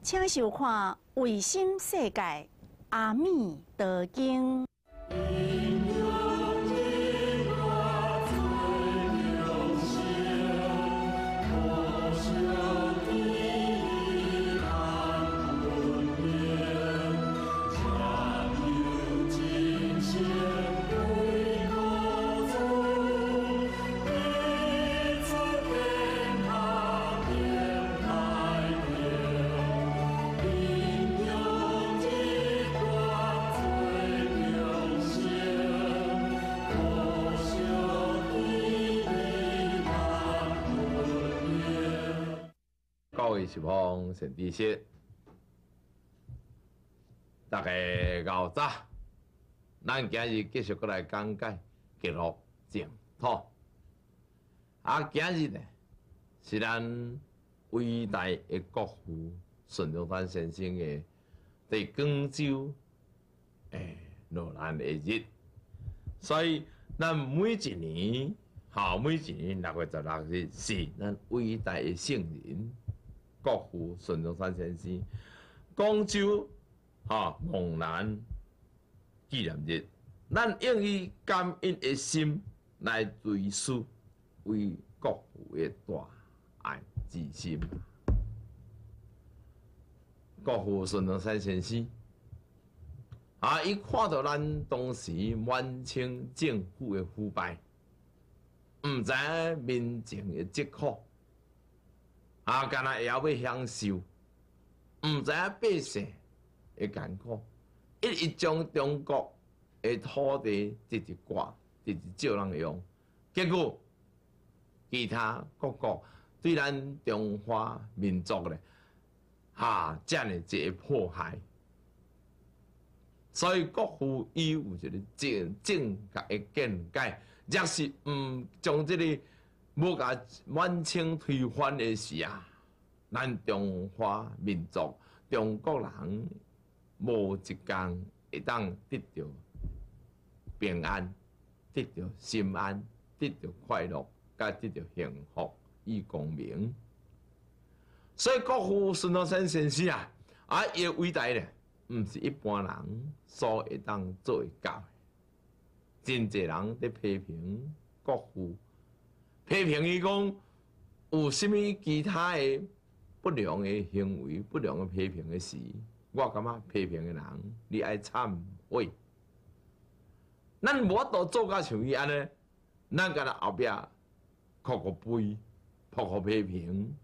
请收看《卫星世界阿弥陀经》。 各位是方陈知识，大家熬早，咱今日继续过来讲解极乐净土。今日呢是咱伟大的国父孙中山先生的在广州落难的日，所以咱每一年6月16日是咱伟大的圣人。国父孙中山先生广州望南纪念日，咱用以感恩的心来追思为国父的大爱之心。国父孙中山先生伊看到咱当时满清政府的腐败，唔知民情的疾苦。干那也要享受，唔知百姓的艰苦，一直将中国的土地直直刮，直直照人用，结果其他各国对咱中华民族咧，这样一个迫害，所以国父伊有一个正确的见解，若是唔将这个。要甲满清推翻的时咱中华民族、中国人无一天会当得到平安、得到心安、得到快乐、甲得到幸福与光明。所以国父孙中山先生伊的伟大咧，毋是一般人所会当做会到的。真侪人在批评国父。批评伊讲有甚物其他的不良的行为、不良的批评的事，我感觉批评的人你爱忏悔。咱无法度做甲像伊安尼，咱干那后壁哭悲、哭批评。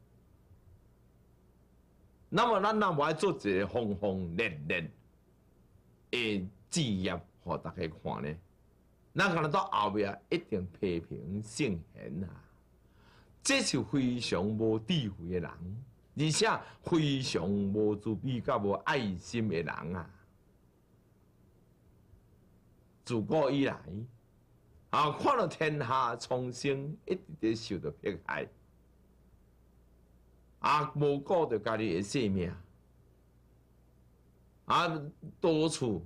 那么咱若无爱做一个轰轰烈烈的事业，互大家看呢？咱可能到后面一定批评圣贤这是非常无智慧的人，而且非常无慈悲、甲无爱心的人自古以来，看到天下苍生一直在受到迫害，无顾着家己的性命，多处。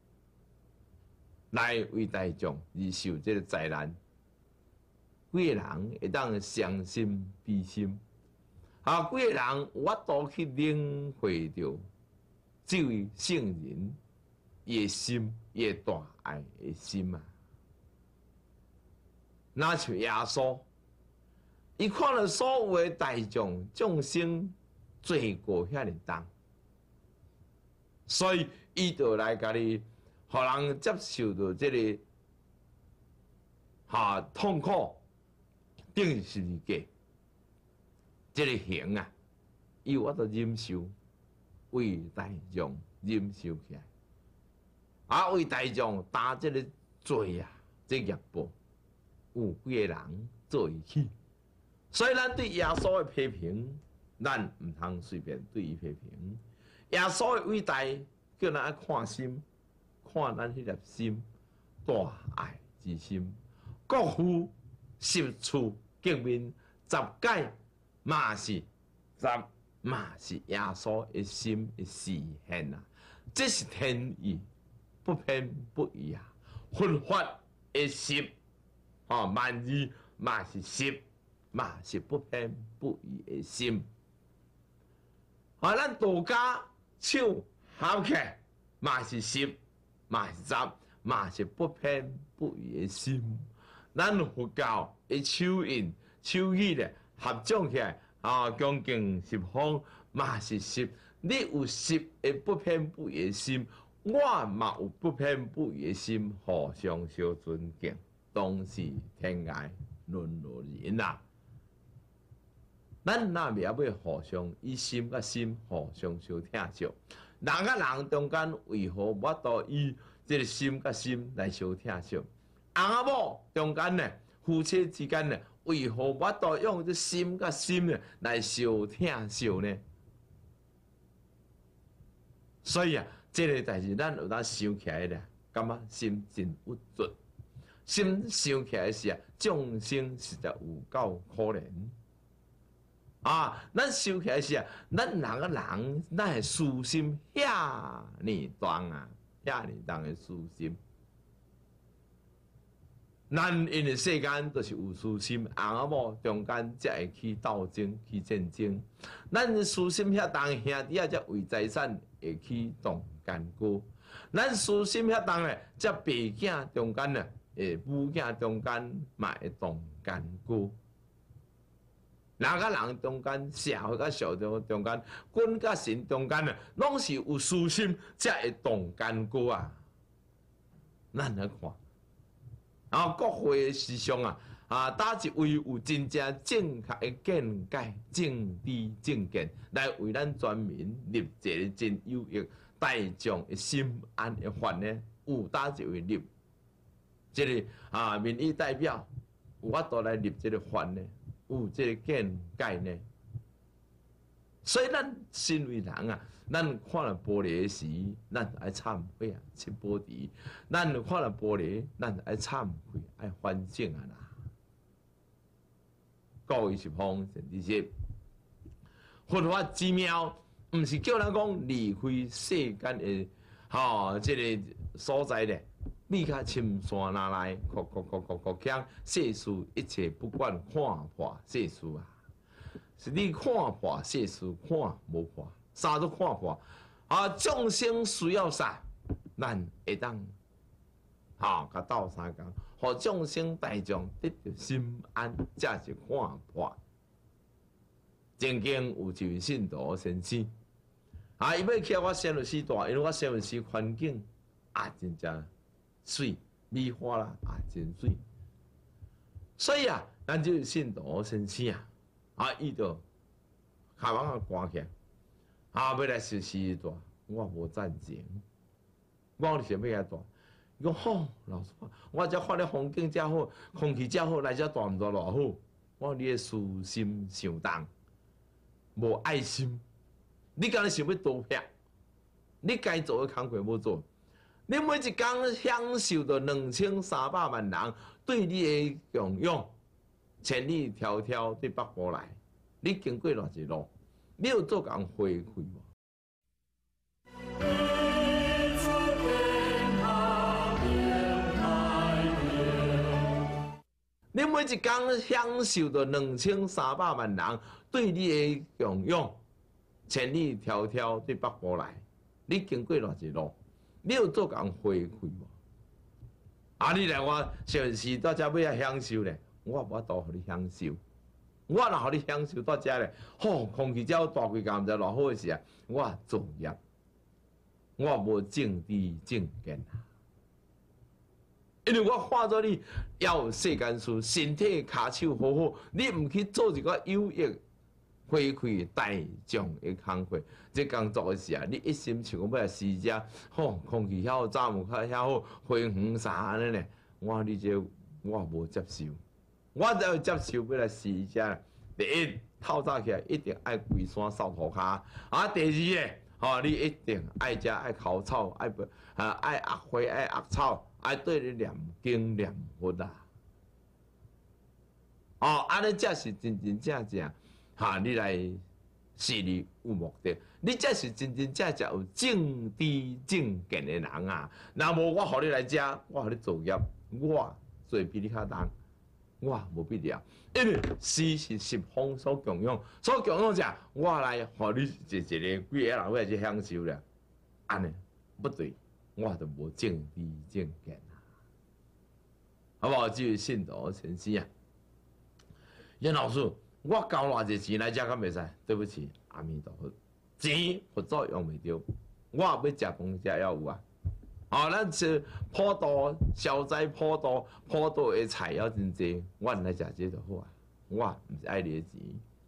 来为大众而受这个灾难，几个人会当伤心悲心，几个人有法度去领会到这位圣人的心，伊大爱的心那像耶稣，伊看到所有的大众生罪过遐尼重，所以伊就来甲你。互人接受到这个痛苦，等于是一个这个刑伊有法度忍受，为大众忍受起来，为大众担这个罪这业报，有几个人做伊起，所以咱对耶稣的批评，咱唔通随便对伊批评。耶稣的伟大，叫咱爱看心。看咱迄粒心，大爱之心，国父十处革命十戒嘛是耶稣的心的实现这是天意，不偏不倚佛法的实万字嘛是实，嘛是不偏不倚的心。 咱道家手合起来，嘛是十，嘛是十，嘛是不偏不倚的心。咱佛教的手印、手语咧合掌起来，恭敬十方，嘛是十。你有十的不偏不倚的心，我嘛有不偏不倚的心，互相相尊敬，当是天涯沦落人啊！咱若袂要互相以心甲心互相相疼惜，人甲人中间为何无多以这个心甲心来相疼惜？翁仔某中间呢，夫妻之间呢，为何无多用这心甲心呢来相疼惜呢？所以啊，这个代志咱有当想起来咧，感觉心真无助。心想起来是啊，众生实在有够可怜。咱想起来是啊，咱人个人，咱的私心遐尼重啊，遐尼重的私心。咱因为世间都是有私心，翁仔某中间才会起斗争、起战争。咱私心遐重，兄弟啊，才为财产会起动干戈。咱私心遐重咧，才爸囝中间咧，母囝中间嘛会动干戈。人甲人中间，社会甲社会中间，君甲神中间啊，拢是有私心才会动干戈啊。咱来看，国会思想打一位有真正正确的见解、正知正见，来为咱全民立一个真有益、大众的心安的法呢？有打一位立，这个民意代表有法度来立这个法呢？有这个见解呢，所以咱身为人啊，咱看了玻璃时，咱爱忏悔啊，切玻璃；咱看了玻璃，咱爱忏悔，爱反省啊啦。各位是方神知识，佛法之妙，毋是叫咱讲离开世间的这个所在咧。你较深山哪来？哭腔，世事一切不管，看破世事啊！是你看破世事，看无破，啥都看破。众生需要啥，咱会当甲斗相共，互众生大众得到心安，才是看破。曾经有一位信徒先生，伊要去我仙律师大，因为我仙律师环境真正水美化啦，真水。所以咱这信徒先生伊就下网赶起来，要来实施大，我无赞成。我是要来大，伊讲好，老师，我这看咧风景遮好，空气遮好，来遮大毋大偌好？我你的私心上重，无爱心。你敢若想要多撇？你该做的工课无做。你每一工享受到2300万人对你的供养，千里迢迢对北部来，你经过偌一路，你有做共回馈无？你每一工享受到2300万人对你的供养，千里迢迢对北部来，你经过偌一路？你有做共回馈无？你来我上时到遮要遐享受咧，我无法度互你享受。我若互你享受到遮咧，空气遮大几工毋知偌好时啊，我作业，我无正知正见啊。因为我看做你要世间事，身体骹手好好，你毋去做一个有益回馈大众的工课，这工作的时啊，你一心想要来施遮，空气遐好，早午较遐好，花园啥安尼咧？我无接受，我只要接受要来施遮。第一，透早起来一定爱规山扫涂骹，第二咧，你一定爱食爱烤草，爱压花爱压草，爱对你念经念佛啊。安尼才是真真正正。你来事业有目的，你才是真真正正有正知正见的人啊！若无我互你来遮，我互你作业，我做比你较重， 我无必要，因为诗是十方所供养，所供养者，我来互你一个几个人来去享受了，安尼不对，我就无正知正见啊，好不好？这位信徒先生啊，严老师，我交偌济钱来遮敢袂使？对不起，阿弥陀佛，钱佛祖用袂着，我也要食饭才要有啊。哦，咱是普渡、消灾普渡的菜肴真济，我来食这就好啊。我毋是爱你的钱。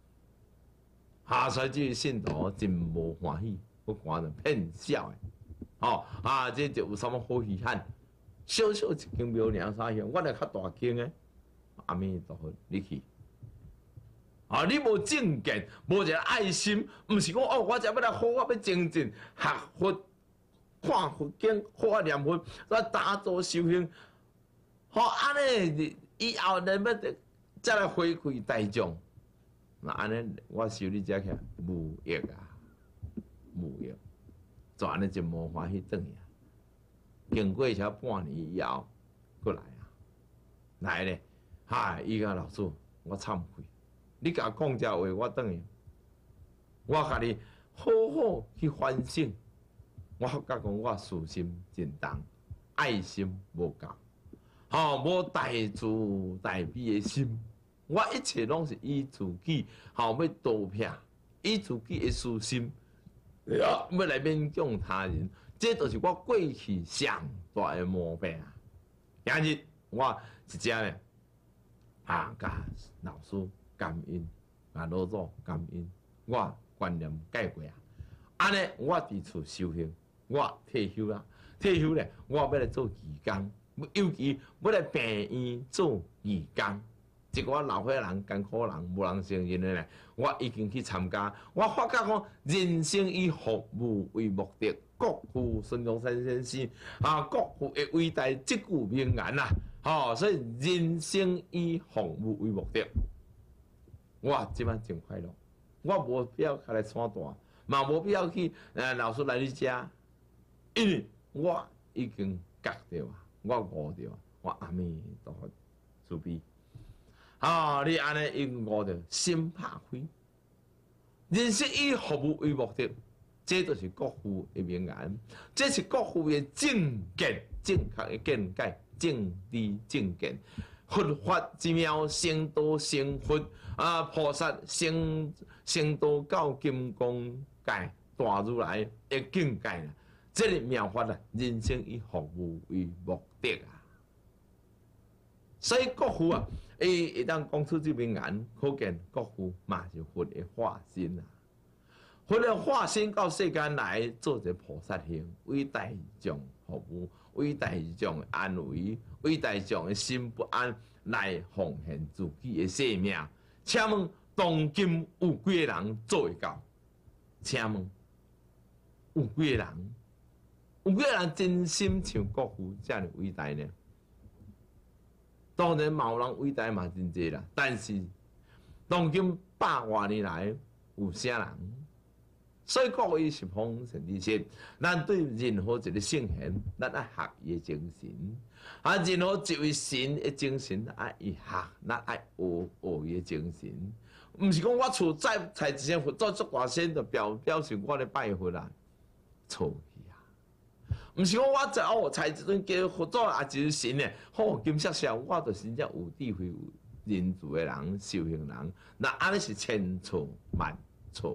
所以这信徒真无欢喜，我看着骗笑的。这就有啥物好稀罕？小小一间庙尔啥样？我来较大间的，阿弥陀佛，你去。你无正见，无一个爱心，毋是讲我只要来好，我要精进学佛。看佛经，好啊念佛，来打坐修行，安尼以后咱要再来回馈大众，那安尼我收你遮起来无益啊，无益，就安尼就无欢喜转去啊。经过才半年以后，过来啊，来咧，伊讲老师，我忏悔，你甲我讲这话，我转去，我甲你好好去反省。我甲讲，我私心真重，爱心无够，无大慈大悲的心。我一切拢是以自己，要度撇，以自己的私心，要来勉强他人，这就是我过去上大的毛病啊！今日我是这咧，甲老师感恩，甲老祖感恩，我观念改过啊！安尼我伫厝修行。我退休啦，退休咧，我要来做义工，尤其要来病院做义工。一个老岁人、艰苦人、无人承认的咧，我已经去参加。我发觉讲，人生以服务为目的，国父孙中山先生国父的伟大这句名言啦，所以人生以服务为目的。我即摆真快乐，我无必要来山大，嘛无必要去老师来你家。因为我已经觉到啊，我悟到啊，我阿弥陀佛慈悲。你安尼已经悟到，心拍开。人生以服务为目的，这就是国父的名言，这是国父的正见、正确的见解、正知正见。佛法之妙，成道成佛菩萨成道到金刚界大如来的境界啦。这个妙法啊，人生以服务为目的啊，所以国父啊，会当讲出这名言，可见国父嘛是佛的化身啊。佛的化身到世间来做一个菩萨行，为大众服务，为大众安慰，为大众的心不安来奉献自己的性命。请问当今有几个人做会到？请问有几个人？有几个人真心像国父这样伟大呢？当然，有人伟大嘛真济啦，但是当今百多年来有啥人？所以国语是方成之心，咱对任何一个圣贤，咱爱学伊的精神。任何一位神的精神，爱伊学，咱爱学伊的精神。毋是讲我厝再采一尊佛祖做大仙，就表示我咧拜佛啦，错。毋是讲我采一尊叫佛祖也就是神咧，金色社我就是真正有智慧、有仁慈的人、修行人，那安尼是千错万错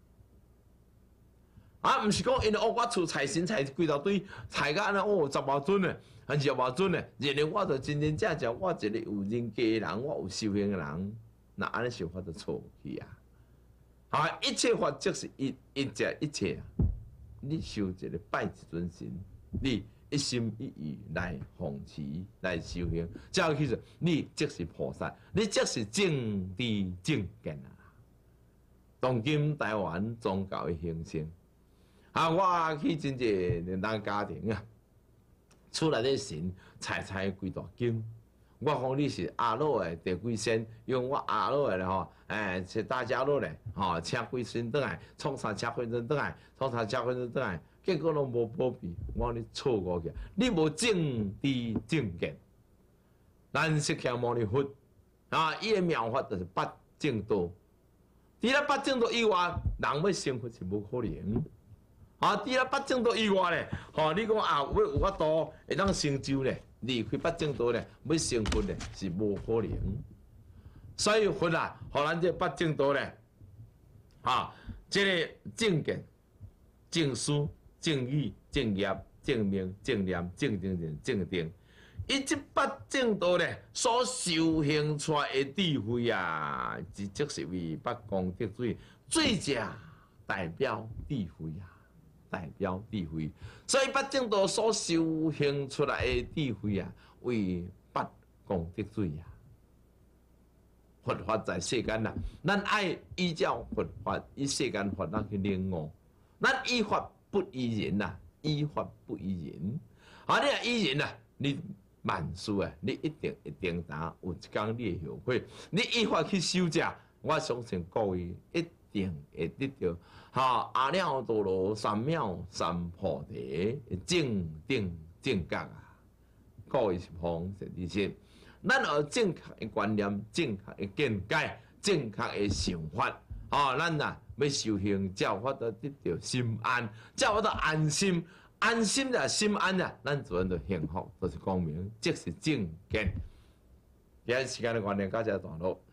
毋是讲因为我厝采神采几大堆，采到安尼10多尊咧，还是20多尊咧，认为我就真真正正我一个有人格的人，我有修行的人，那安尼想法就错去啊！一切法则是一切啊！你修一个拜一尊神，你一心一意来奉持来修行，这样其实你即是菩萨，你即是正知正见啊！当今台湾宗教的兴盛，我去真济人家庭啊，厝内底神采几大经。我讲你是阿老的第几仙，用我阿老的咧是大家乐咧请几仙转来，创啥请几仙转来，创啥请几仙转来，结果拢无保庇。我讲你错误去，你无正知正见。咱释迦牟尼佛啊，伊的妙法就是八正道。除了八正道以外，人要成佛是无可能。啊，除了八正道以外咧，吼，你讲啊，要有法度会当成就咧，离开八正道咧，要成佛咧是无可能。所以佛啊，互咱这八正道咧，啊，这个正见、正思、正语、正业、正命、正念、正精、正定，伊这八正道咧所修行出来的智慧啊，即是为八功德水，最佳代表智慧啊，代表智慧。所以八正道所修行出来的智慧啊，为八功德水啊。佛法在世间啦，咱爱依照佛法，以世间法咱去领悟。咱依法不依人呐，依法不依人。啊，你若依人呐，你万事啊，你一定达有一天你会后悔。你依法去修者，我相信各位一定会得到。哈，阿耨多罗三藐三菩提，正定正觉啊！各位是方便之心。咱有正确的观念、正确的见解、正确的想法，咱呐要修行，才有法度得到心安，才有法度安心。安心了，心安了，咱自然就幸福，就是光明，即是正见。今日时间的观念到这段落。